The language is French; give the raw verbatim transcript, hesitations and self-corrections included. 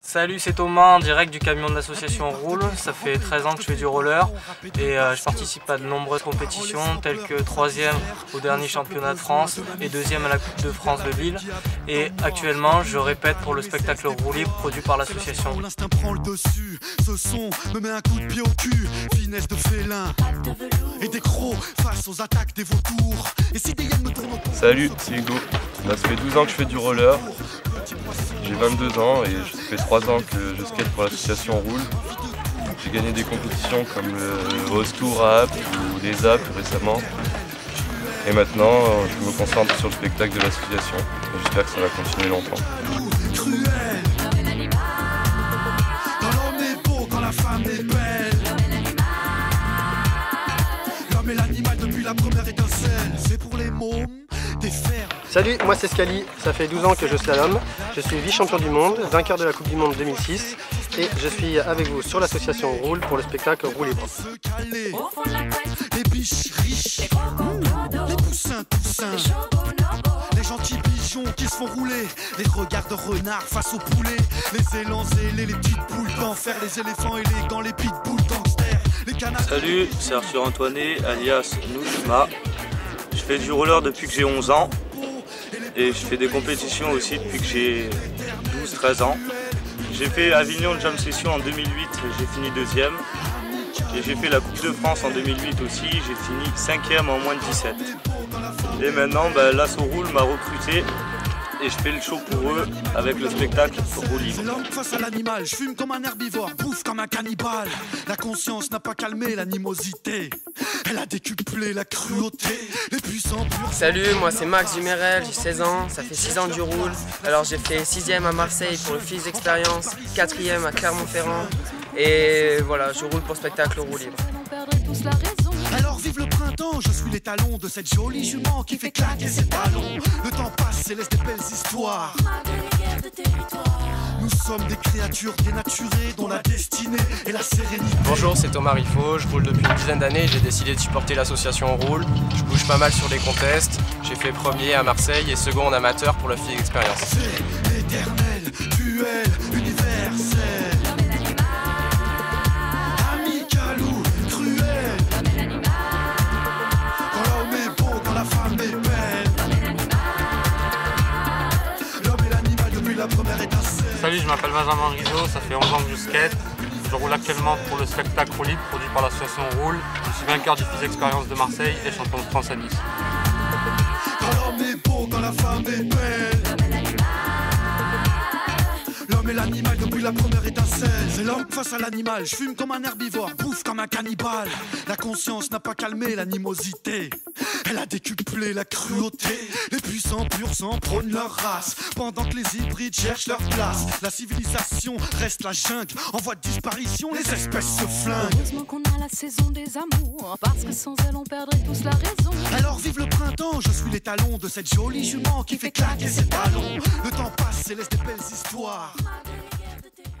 Salut, c'est Thomas en direct du camion de l'association Roule. Ça fait treize ans que je fais du roller et euh, je participe à de nombreuses compétitions telles que troisième au dernier championnat de France et deuxième à la Coupe de France de Lille. Et actuellement, je répète pour le spectacle Roue Libre produit par l'association. L'instinct prend le dessus, ce son me met un coup de pied au cul, finesse de félin et des crocs face aux attaques des vautours. Et si des hyènes me tournent autour. Salut, c'est Hugo. Bah, ça fait douze ans que je fais du roller. J'ai vingt-deux ans et ça fait trois ans que je skate pour l'association Roule. J'ai gagné des compétitions comme le Rose Tour à Apt ou les A P récemment. Et maintenant, je me concentre sur le spectacle de l'association. J'espère que ça va continuer longtemps. L'homme et l'animal depuis la première étincelle, c'est pour les mômes des fers. Salut, moi c'est Scali, ça fait douze ans que je slalom, je suis vice-champion du monde, vainqueur de la Coupe du Monde deux mille six et je suis avec vous sur l'association Roule pour le spectacle Roue Libre. Les biches riches, les poussins toussins, les gentils pigeons qui se font rouler, les regards de renards face aux poulets, les élans zélés, les petites poules d'enfer, les éléphants élégants, les pitbulls gangsters, les canards. Salut, c'est Arthur Antoinet, alias Nouchma. Je fais du roller depuis que j'ai onze ans et je fais des compétitions aussi depuis que j'ai douze treize ans. J'ai fait Avignon Jam Session en deux mille huit, j'ai fini deuxième. Et j'ai fait la Coupe de France en deux mille huit aussi, j'ai fini cinquième en moins de dix-sept. Et maintenant, ben, l'Asso Roule m'a recruté et je fais le show pour eux avec le spectacle Roue Libre. C'est l'homme face à l'animal, je fume comme un herbivore, bouffe comme un cannibale. La conscience n'a pas calmé l'animosité, elle a décuplé la cruauté, les puissants purs. Salut, moi c'est Max Dumerel, j'ai seize ans, ça fait six ans que je roule. Alors j'ai fait sixième à Marseille pour le Fils d'Expérience, quatrième à Clermont-Ferrand. Et voilà, je roule pour spectacle Roue Libre. Alors vive le printemps, je suis les talons de cette jolie jument qui fait claquer ses talons. Le temps passe et laisse des belles histoires. Nous sommes des créatures dénaturées dont la destinée est la sérénité. Bonjour, c'est Thomas Riffaut, je roule depuis une dizaine d'années, j'ai décidé de supporter l'association Roule. Je bouge pas mal sur les contests, j'ai fait premier à Marseille et second en amateur pour la Fils d'Expérience. C'est l'éternel duel universel. Salut, je m'appelle Benjamin Rizzo, ça fait onze ans que je skate. Je roule actuellement pour le spectacle Roue Libre produit par l'association Roule. Je suis vainqueur du Fils d'Expérience de Marseille et champion de France à Nice. L'homme et l'animal depuis la première étincelle. C'est l'homme face à l'animal, je fume comme un herbivore, bouffe comme un cannibale. La conscience n'a pas calmé l'animosité, elle a décuplé la cruauté. Les puissants purs sang prônent leur race, pendant que les hybrides cherchent leur place. La civilisation reste la jungle, en voie de disparition, les espèces se flinguent. Heureusement qu'on a la saison des amours, parce que sans elle on perdrait tous la raison. Alors vive le printemps, je suis les talons de cette jolie jument qui fait claquer ses talons. Le temps passe et laisse des belles histoires. Malgré les guerres de territoire.